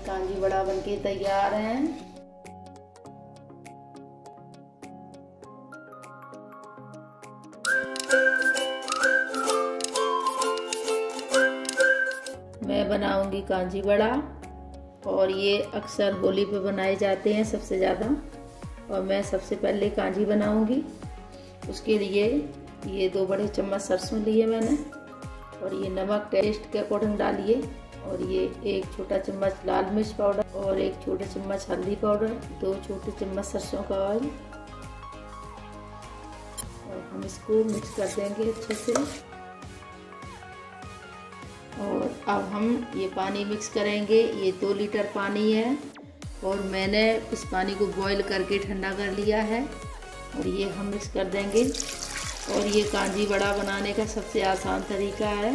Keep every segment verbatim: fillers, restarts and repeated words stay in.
कांजी बड़ा बनके तैयार हैं। मैं बनाऊंगी कांजी बड़ा, और ये अक्सर होली पे बनाए जाते हैं सबसे ज़्यादा। और मैं सबसे पहले कांजी बनाऊंगी। उसके लिए ये दो बड़े चम्मच सरसों लिए मैंने, और ये नमक टेस्ट के अकॉर्डिंग डालिए, और ये एक छोटा चम्मच लाल मिर्च पाउडर और एक छोटा चम्मच हल्दी पाउडर, दो छोटे चम्मच सरसों का ऑयल, और हम इसको मिक्स कर देंगे अच्छे से। और अब हम ये पानी मिक्स करेंगे। ये दो लीटर पानी है, और मैंने इस पानी को बॉईल करके ठंडा कर लिया है, और ये हम मिक्स कर देंगे। और ये कांजी बड़ा बनाने का सबसे आसान तरीका है।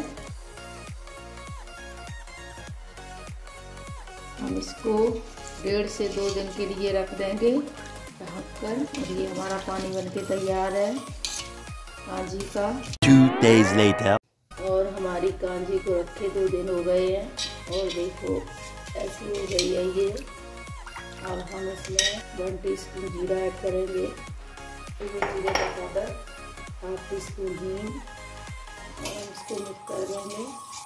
हम इसको डेढ़ से दो दिन के लिए रख देंगे ढक कर, और ये हमारा पानी बनके तैयार है कांजी का। Two days later. और हमारी कांजी को रखे दो दिन हो गए हैं, और देखो ऐसी हो गई है ये। अब हम इसमें वन टीस्पून जीरा ऐड करेंगे, जीरे का पाउडर, हाफ टी स्पून हींग, और इसको मिक्स कर देंगे।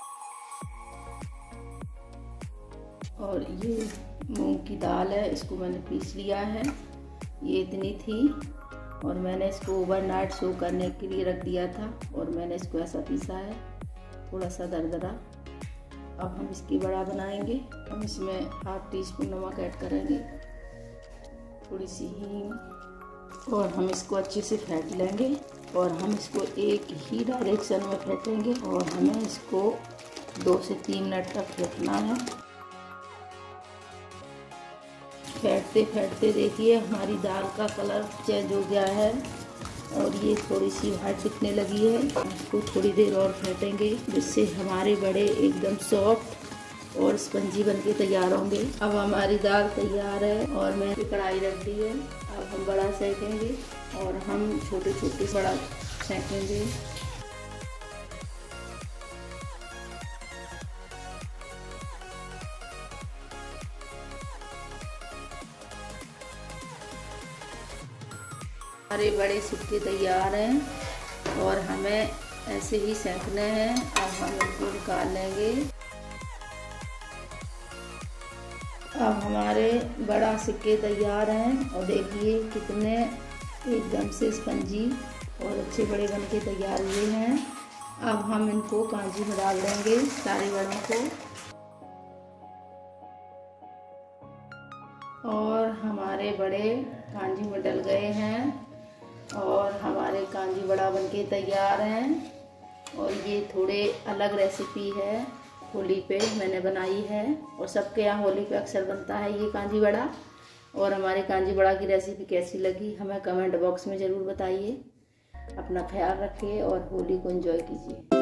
और ये मूंग की दाल है, इसको मैंने पीस लिया है, ये इतनी थी, और मैंने इसको ओवरनाइट सो करने के लिए रख दिया था, और मैंने इसको ऐसा पीसा है, थोड़ा सा दरदरा। अब हम इसकी बड़ा बनाएंगे। हम इसमें हाफ टी स्पून नमक ऐड करेंगे, थोड़ी सी हींग, और हम इसको अच्छे से फेंट लेंगे। और हम इसको एक ही डायरेक्शन में फेंटेंगे, और हमें इसको दो से तीन मिनट तक फेंटना है। फेंटते फेंटते देखिए हमारी दाल का कलर चेंज हो गया है, और ये थोड़ी सी वाइट दिखने लगी है। इसको थोड़ी देर और फेंटेंगे, जिससे हमारे बड़े एकदम सॉफ्ट और स्पंजी बनके तैयार होंगे। अब हमारी दाल तैयार है, और मैंने कढ़ाई रख दी है। अब हम बड़ा सेकेंगे, और हम छोटे छोटे बड़ा सेकेंगे। हमारे बड़े सिक्के तैयार हैं, और हमें ऐसे ही सेंकने हैं। अब हम इनको निकाल लेंगे। अब हमारे बड़ा सिक्के तैयार हैं, और देखिए कितने एकदम से स्पंजी और अच्छे बड़े बनके तैयार हुए हैं। अब हम इनको कांजी में डाल देंगे सारे बड़ों को, और हमारे बड़े कांजी में डल गए हैं, और हमारे कांजी बड़ा बनके तैयार हैं। और ये थोड़े अलग रेसिपी है, होली पे मैंने बनाई है, और सबके यहाँ होली पे अक्सर बनता है ये कांजी बड़ा। और हमारे कांजी बड़ा की रेसिपी कैसी लगी हमें कमेंट बॉक्स में ज़रूर बताइए। अपना ख्याल रखिए और होली को एंजॉय कीजिए।